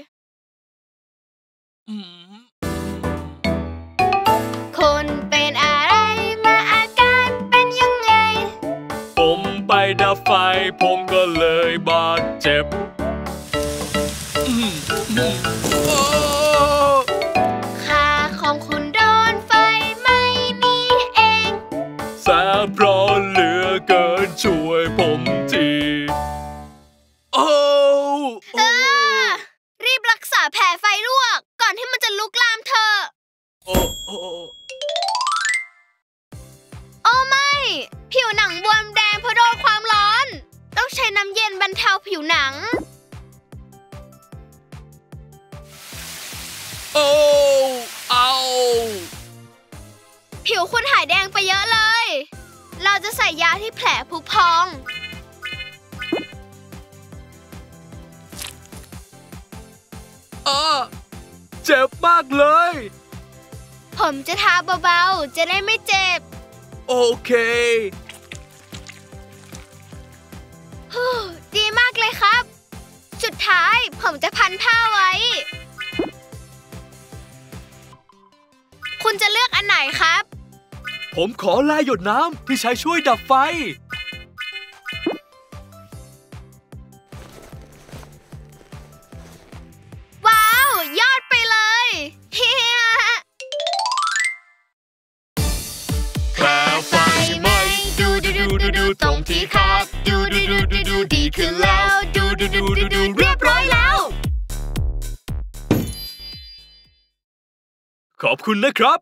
คุณเป็นอะไรมาอาการเป็นยังไงผมไปดับไฟผมก็เลยบาดเจ็บขาของคุณโดนไฟไหม้นี่เองแสบร้อนเหลือเกินช่วยผมทีโอ้รีบรักษาแผลไฟลวก ก่อนที่มันจะลุกลามเธอ โอ้ไม่ ผิวหนังบวมแดงเพราะโดนความร้อน ต้องใช้น้ำเย็นบรรเทาผิวหนังโอ้เอาผิวคุณหายแดงไปเยอะเลย เราจะใส่ยาที่แผลผุพองเจ็บมากเลยผมจะทาเบาๆ จะได้ไม่เจ็บโอเคดีมากเลยครับ สุดท้ายผมจะพันผ้าไว้ คุณจะเลือกอันไหนครับผมขอลายหยดน้ำที่ใช้ช่วยดับไฟดูดูตรงที่คาดดูดูดูดูดูดีขึ้นแล้วดูดูดูดูดูเรียบร้อยแล้วขอบคุณนะครับ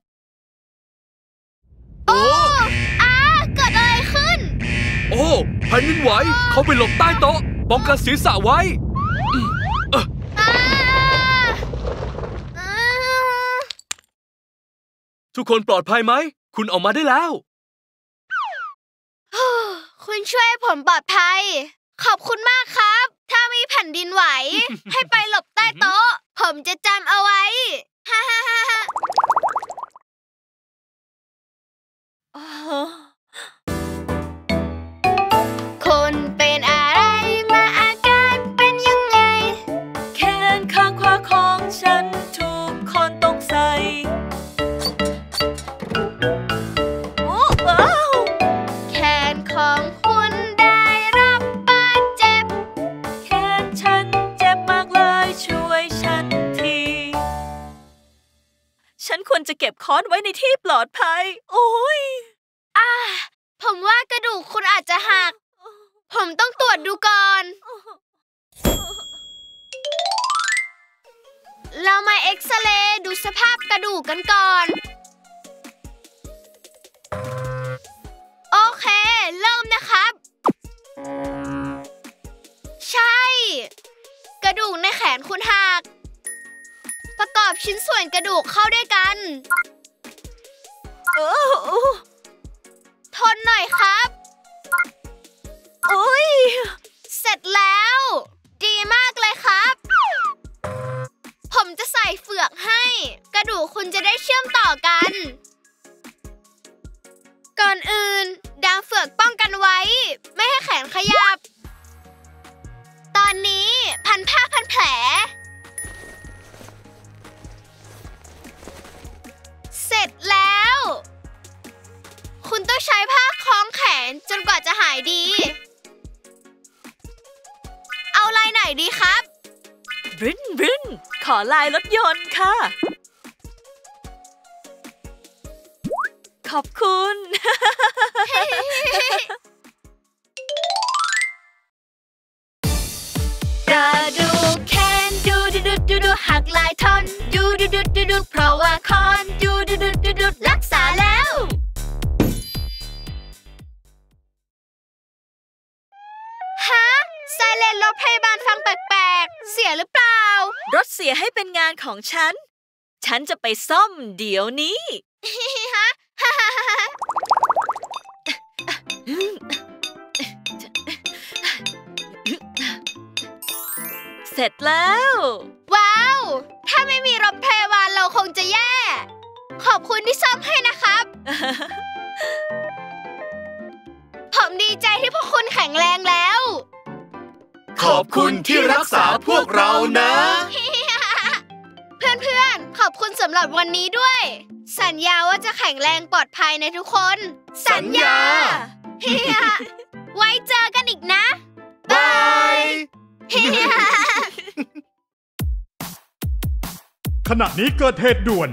โอ้เกิดอะไรขึ้นโอ้แผ่นดินไหวเขาไปหลบใต้โต๊ะป้องกันศีรษะไว้ทุกคนปลอดภัยไหมคุณออกมาได้แล้วคุณช่วยผมปลอดภัยขอบคุณมากครับถ้ามีแผ่นดินไหว ให้ไปหลบใต้โต๊ะผมจะจำเอาไว้ฮ่าฮ่าฮ่าคุณเป็นอะไรมาอาการเป็นยังไงแขนข้างขวาของฉันถูกค้อนตกใส่แขนของคุณได้รับบาดเจ็บแขนฉันเจ็บมากเลยช่วยฉันทีฉันควรจะเก็บค้อนไว้ในที่ปลอดภัยโอ้ยผมว่ากระดูกคุณอาจจะหักผมต้องตรวจดูก่อนเรามาเอ็กซเรย์ดูสภาพกระดูกกันก่อนโอเคเริ่มนะครับใช่กระดูกในแขนคุณหักประกอบชิ้นส่วนกระดูกเข้าด้วยกันทนหน่อยครับโอ้ยเสร็จแล้วดีมากเลยครับผมจะใส่เฟือกให้กระดูกคุณจะได้เชื่อมต่อกันก่อนอื่นดามเฟือกป้องกันไว้ไม่ให้แขนขยับตอนนี้พันผ้าพันแผลเสร็จแล้วคุณต้องใช้ผ้าคล้องแขนจนกว่าจะหายดีเอาลายไหนดีครับบรินขอลายรถยนต์ค่ะขอบคุณกระดูกแขนดูดูดูดูดูหักหลายท่อนดูดูดูดูดูเพราะว่าค้อนดูดูดูดูดูรักษาแล้วฮะไซเรนรถพยาบาลฟังแปลกๆเสียหรือเปล่ารถเสียให้เป็นงานของฉันจะไปซ่อมเดี๋ยวนี้ฮะเสร็จแล้วว้าวถ้าไม่มีรถพยาบาลเราคงจะแย่ขอบคุณที่ซ่อมให้นะครับผมดีใจที่พวกคุณแข็งแรงแล้วขอบคุณที่รักษาพวกเรานะเพื่อนๆขอบคุณสำหรับวันนี้ด้วยสัญญาว่าจะแข็งแรงปลอดภัยในทุกคนสัญญาไว้เจอกันอีกนะบายขณะนี้เกิดเหตุด่วน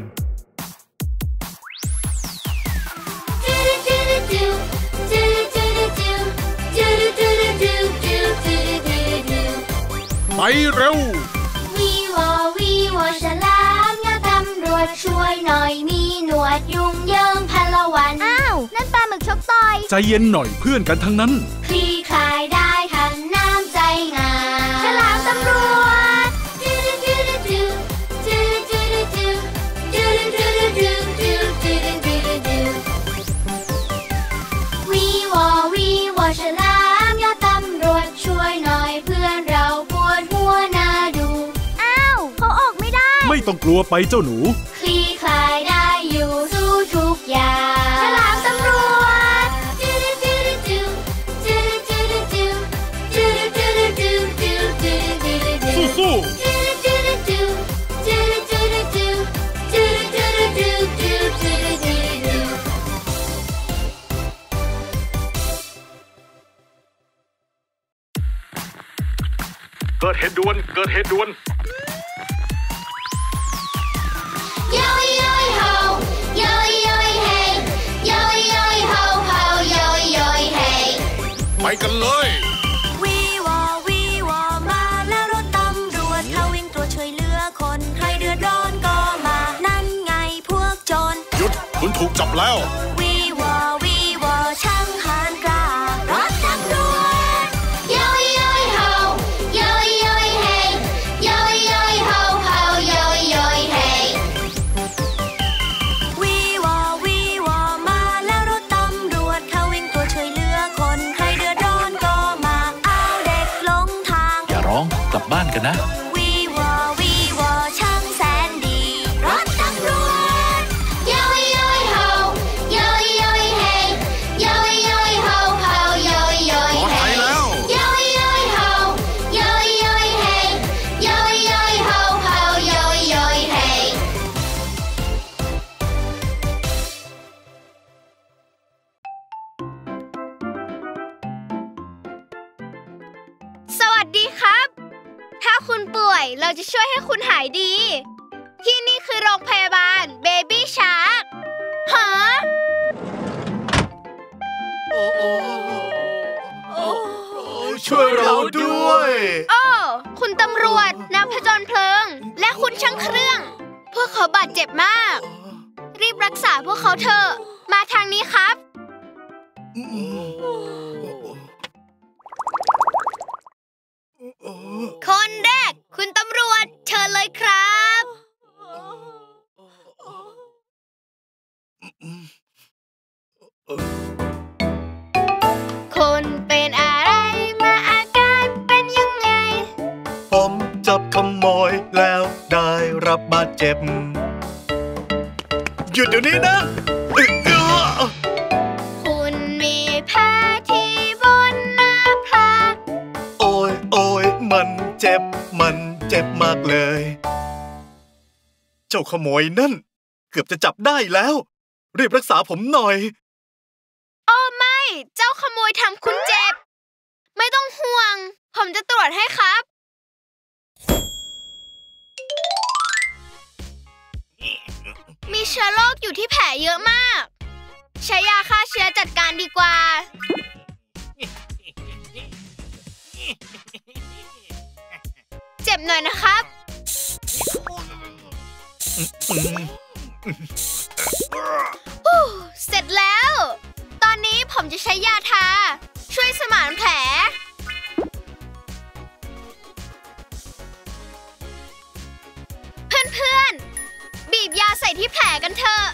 ไปเร็ววีวอฉลามนะตำรวจช่วยหน่อยมีหนวดยุ่งเยิงพลวันอ้าวนั่นปลาหมึกชกต่อยใจเย็นหน่อยเพื่อนกันทั้งนั้นคลี่คลายได้ทันน้ำใจงามฉลามตำรวจวีวอฉลามนะตำรวจช่วยหน่อยเพื่อนเราปวดหัวน่าดูอ้าวเขาออกไม่ได้ไม่ต้องกลัวไปเจ้าหนูคลี่คลายได้อยู่สู้ทุกอย่างฉลามตำรวจสู้เกิดเหตุด่วนเกิดเหตุด่วนโยยโยยโฮโยยโยยเฮโยยโยยโฮโฮโยยโยยเฮแล้ววีวอช่างหานกล้ารถตำรวจโยยโยยโฮโยยโยยเฮโยยโยยโฮโฮโยยโยยเฮวีวอมาแล้วรถตำรวจเขาวิ่งตัวช่วยเหลือคนใครเดือดร้อนก็มาเอาเด็กลงทางอย่าร้องกลับบ้านกันนะวีวอช่างแสนดีรถตำรวจโยยโยยโฮโยยโยยเฮโยยโยยโฮโฮโยยโยยเฮโยยโยยโฮโยยโยยเฮโยยโยยโฮโฮโยยโยยเฮสวัสดีครับถ้าคุณป่วยเราจะช่วยให้คุณหายดีที่นี่คือโรงพยาบาล Baby Shark ฮะช่วยเราด้วยโอ้คุณตำรวจนักผจญเพลิงและคุณช่างเครื่อง พวกเขาบาดเจ็บมากรีบรักษาพวกเขาเถอะมาทางนี้ครับคนแรกคุณตำรวจเชิญเลยครับคุณเป็นอะไรมาอาการเป็นยังไงผมจับขโมยแล้วได้รับบาดเจ็บหยุดเดี๋ยวนี้นะคุณมีแผลที่บนหน้าผากโอ้ยมันเจ็บมากเลยเจ้าขโมยนั่นเกือบจะจับได้แล้วรีบรักษาผมหน่อยโอ้ไม่เจ้าขโมยทำคุณเจ็บไม่ต้องห่วงผมจะตรวจให้ครับมีเชื้อโรคอยู่ที่แผลเยอะมากใช้ยาฆ่าเชื้อจัดการดีกว่าเจ็บหน่อยนะครับเสร็จแล้วตอนนี้ผมจะใช้ยาทาช่วยสมานแผลเพื่อนๆบีบยาใส่ที่แผลกันเถอะ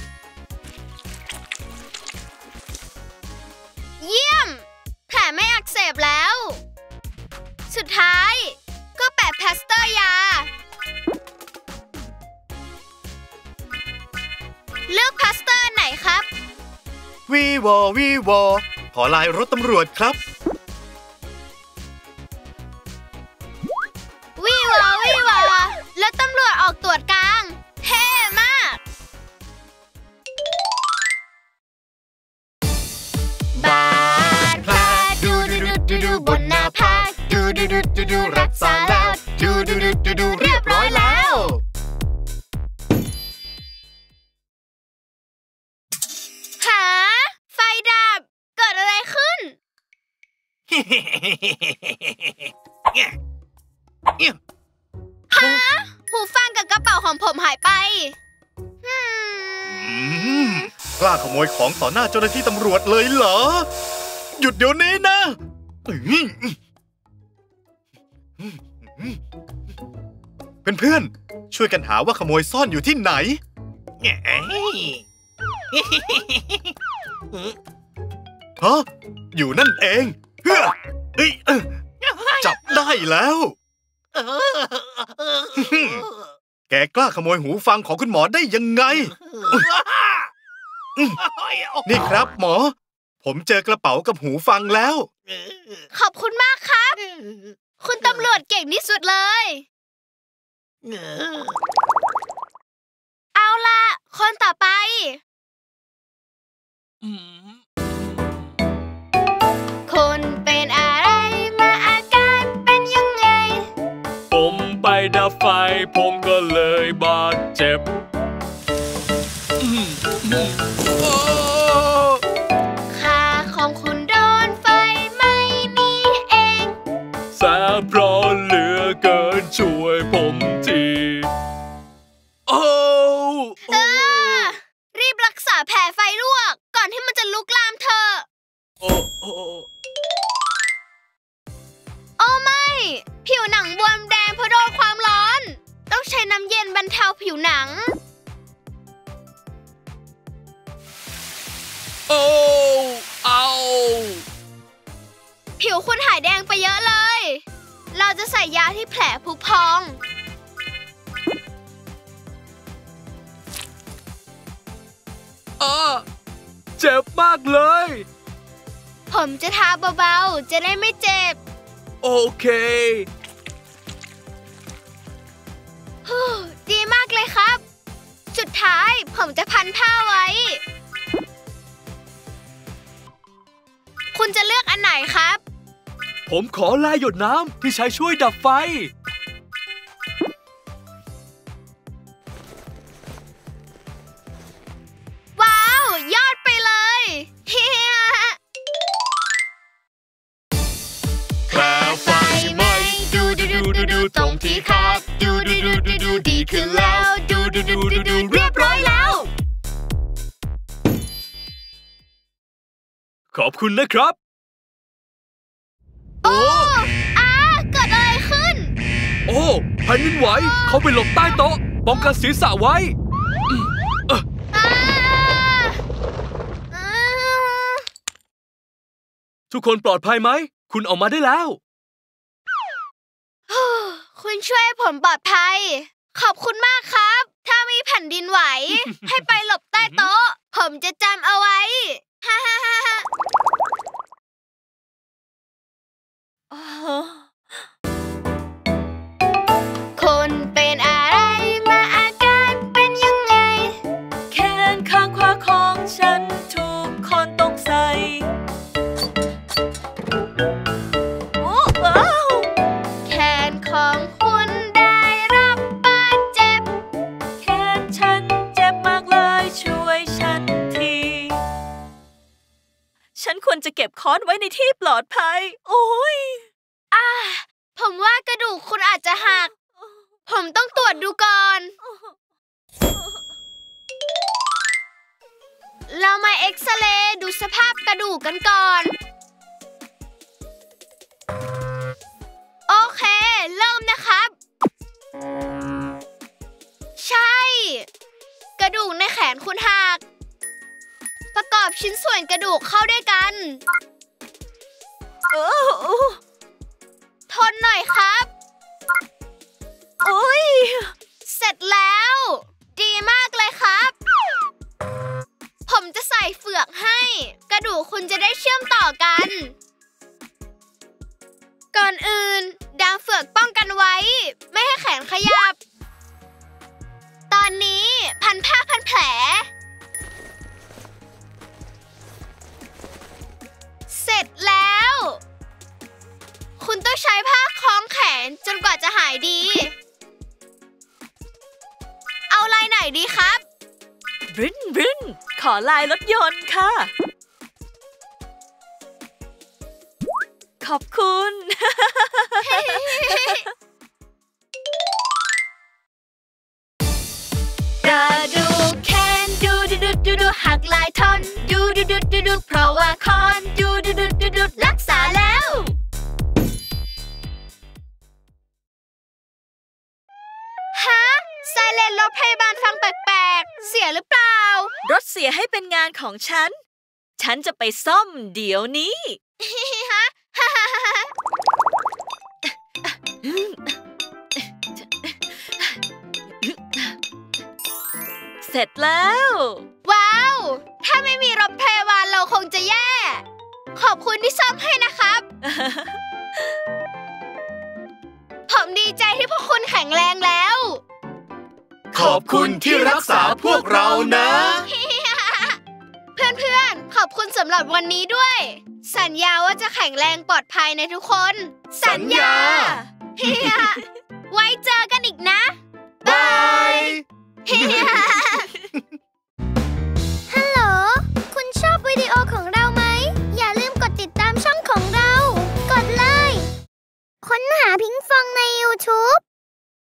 เยี่ยมแผลไม่อักเสบแล้วสุดท้ายก็แปะพลาสเตอร์ยาเลือกพลาสเตอร์ไหนครับวีวอขอลายรถตำรวจครับวีวอแล้วตำรวจออกตรวจกลางเท่มากบาดแผลดูบนหน้าผากดูรักษาแล้วดูเรียบร้อยแล้วหาไฟดับเกิดอะไรขึ้นหาหูฟังกับกระเป๋าของผมหายไปกล้าขโมยของต่อหน้าเจ้าหน้าที่ตำรวจเลยเหรอหยุดเดี๋ยวนี้นะเพื่อนๆช่วยกันหาว่าขโมยซ่อนอยู่ที่ไหนฮะอยู่นั่นเองจับได้แล้วแกกล้าขโมยหูฟังของคุณหมอได้ยังไงนี่ครับหมอผมเจอกระเป๋ากับหูฟังแล้วขอบคุณมากครับคุณตำรวจเก่งที่สุดเลยเอาล่ะคนต่อไปคุณเป็นอะไรมาอาการเป็นยังไงผมไปดับไฟผมก็เลยบาดเจ็บขาของคุณโดนไฟไหม้นี่เองแสบร้อนเหลือเกินช่วยผมทีรีบรักษาแผลไฟผิวหนังบวมแดงเพราะโดนความร้อนต้องใช้น้ำเย็นบรรเทาผิวหนังโอ้เอาผิวคุณหายแดงไปเยอะเลยเราจะใส่ยาที่แผลผุพองเจ็บมากเลยผมจะทาเบาๆจะได้ไม่เจ็บโอเคดีมากเลยครับสุดท้ายผมจะพันผ้าไว้คุณจะเลือกอันไหนครับผมขอลายหยดน้ำที่ใช้ช่วยดับไฟว้าวยอดไปเลยเฮียแปลไฟไหมดูตรงที่คาดดูดีขึ้นแล้วดูเรียบร้อยแล้วขอบคุณนะครับโอ้เกิดอะไรขึ้นโอ้แผ่นดินไหวเขาไปหลบใต้โต๊ะป้องกันศีรษะไว้ทุกคนปลอดภัยไหมคุณออกมาได้แล้วคุณช่วยผมปลอดภัยขอบคุณมากครับถ้ามีแผ่นดินไหว ให้ไปหลบใต้โต๊ะผมจะจำเอาไว้ฮ่าคุณเป็นอะไรมาอาการเป็นยังไงแขนข้างขวาของฉันถูกคนต้องใส่แขนของคุณได้รับบาดเจ็บแขนฉันเจ็บมากเลยช่วยฉันทีฉันควรจะเก็บค้อนไว้ในที่ปลอดภัยโอ้ยผมว่ากระดูกคุณอาจจะหักผมต้องตรวจดูก่อนเรามาเอ็กซเรย์ดูสภาพกระดูกกันก่อนโอเคเริ่มนะครับใช่กระดูกในแขนคุณหักประกอบชิ้นส่วนกระดูกเข้าด้วยกันทนหน่อยครับอุ๊ยเสร็จแล้วดีมากเลยครับผมจะใส่เฟือกให้กระดูกคุณจะได้เชื่อมต่อกันก่อนอื่นดามเฟือกป้องกันไว้ไม่ให้แขนขยับตอนนี้พันผ้าพันแผลเสร็จแล้วคุณต้องใช้ผ้าคล้องแขนจนกว่าจะหายดีเอาลายไหนดีครับบรินขอลายรถยนต์ค่ะขอบคุณกระดูกแขนดูหักหลายท่อนดูเพราะว่าคอนดูรักษาแล้วฮะไซเรนรถพยาบาลฟังแปลกๆเสียหรือเปล่ารถเสียให้เป็นงานของฉันจะไปซ่อมเดี๋ยวนี้ฮะเสร็จแล้วว้าวถ้าไม่มีรถพยาบาลเราคงจะแย่ขอบคุณที่ซ่อมให้นะครับ ผมดีใจที่พวกคุณแข็งแรงแล้วขอบคุณที่รักษาพวกเรานะเพื่อนๆขอบคุณสำหรับวันนี้ด้วยสัญญาว่าจะแข็งแรงปลอดภัยในทุกคนสัญญาไว้เจอกันอีกนะบาย